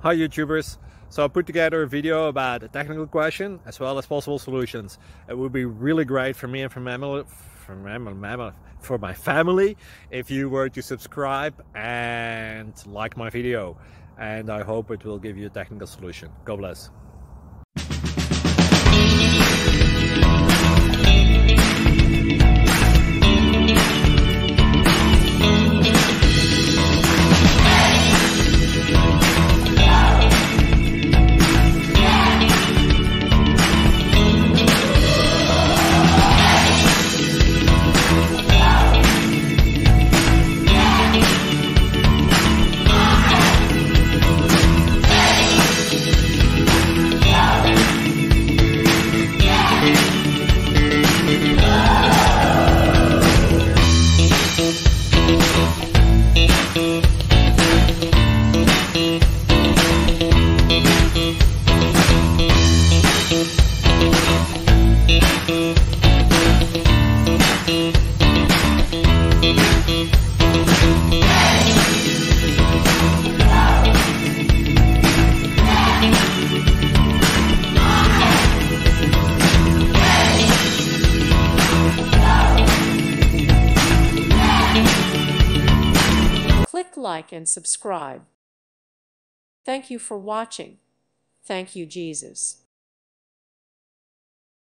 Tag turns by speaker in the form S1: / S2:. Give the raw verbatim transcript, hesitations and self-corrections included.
S1: Hi YouTubers! So I put together a video about a technical question as well as possible solutions. It would be really great for me and for, mammal, for, mammal, for my family if you were to subscribe and like my video. And I hope it will give you a technical solution. God bless.
S2: Click like and subscribe. Thank you for watching. Thank you, Jesus.